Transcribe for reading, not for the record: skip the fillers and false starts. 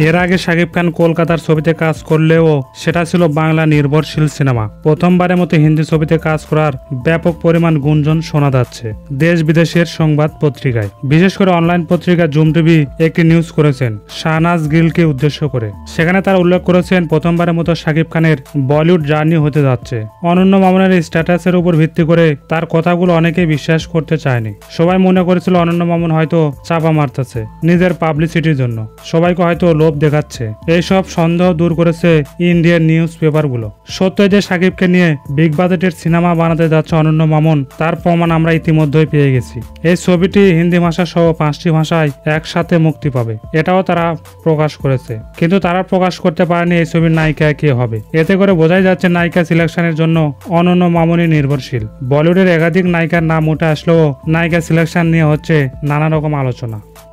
এর আগে শাকিব খান কলকাতার ছবিতে কাজ করলেও সেটা ছিল বাংলা নির্ভরশীল সিনেমা। প্রথমবারের মতো হিন্দি ছবিতে কাজ করার ব্যাপক পরিমাণ গুঞ্জন শোনা যাচ্ছে দেশ বিদেশের সংবাদ পত্রিকায়। বিশেষ করে অনলাইন পত্রিকা জুম টিভি একটি নিউজ করেছেন শাহনাজ গিলকে উদ্দেশ্য করে। সেখানে তারা উল্লেখ করেছেন প্রথমবারের মতো শাকিব খানের বলিউড জার্নি হতে যাচ্ছে। অনন্য মামুনের স্ট্যাটাসের উপর ভিত্তি করে তার কথাগুলো অনেকেই বিশ্বাস করতে চায়নি। সবাই মনে করেছিল অনন্য মামুন হয়তো চাপা মারতেছে নিজের পাবলিসিটির জন্য, সবাইকে হয়তো লোভ দেখাচ্ছে। এইসব সন্দেহ দূর করেছে ইন্ডিয়ান নিউজ পেপারগুলো। সত্যই যে শাকিবকে নিয়ে বিগ বাজেটের সিনেমা বানাতে যাচ্ছে অনন্য মামুন, তার প্রমাণ আমরা ইতিমধ্যেই পেয়ে গেছি। এই ছবিটি হিন্দি ভাষা সহ 5টি ভাষায় একসাথে মুক্তি পাবে, এটাও তারা প্রকাশ করেছে। কিন্তু তারা প্রকাশ করতে পারেনি এই ছবির নায়িকা কে হবে। এতে করে বোঝাই যাচ্ছে নায়িকা সিলেকশনের জন্য অনন্য মামুনই নির্ভরশীল। বলিউডের একাধিক নায়িকার নাম উঠে আসলেও নায়িকা সিলেকশন নিয়ে হচ্ছে নানা রকম আলোচনা।